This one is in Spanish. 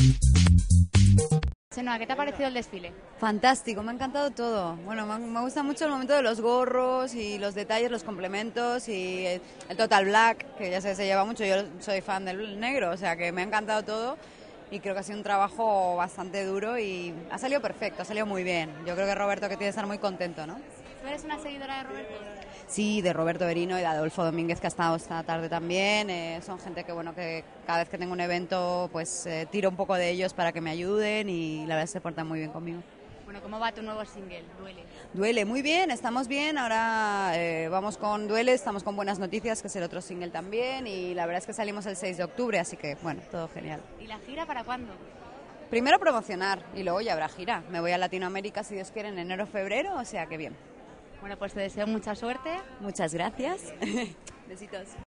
Chenoa, ¿qué te ha parecido el desfile? Fantástico, me ha encantado todo. Bueno, me gusta mucho el momento de los gorros y los detalles, los complementos y el Total Black, que ya se lleva mucho. Yo soy fan del negro, o sea que me ha encantado todo y creo que ha sido un trabajo bastante duro y ha salido perfecto, ha salido muy bien. Yo creo que Roberto que tiene que estar muy contento, ¿no? ¿Tú eres una seguidora de Roberto? Sí, de Roberto Berino y de Adolfo Domínguez, que ha estado esta tarde también. Son gente que, bueno, que cada vez que tengo un evento, pues tiro un poco de ellos para que me ayuden y la verdad se portan muy bien conmigo. Bueno, ¿cómo va tu nuevo single, Duele? Duele, muy bien, estamos bien. Ahora vamos con Duele, estamos con Buenas Noticias, que es el otro single también. Y la verdad es que salimos el 6 de octubre, así que, bueno, todo genial. ¿Y la gira para cuándo? Primero promocionar y luego ya habrá gira. Me voy a Latinoamérica, si Dios quiere, en enero o febrero, o sea que bien. Bueno, pues te deseo mucha suerte. Muchas gracias. Besitos.